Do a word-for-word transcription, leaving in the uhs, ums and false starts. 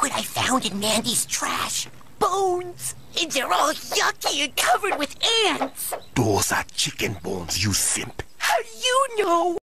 what I found in Mandy's trash. Bones! And they're all yucky and covered with ants! Those are chicken bones, you simp. How do you know?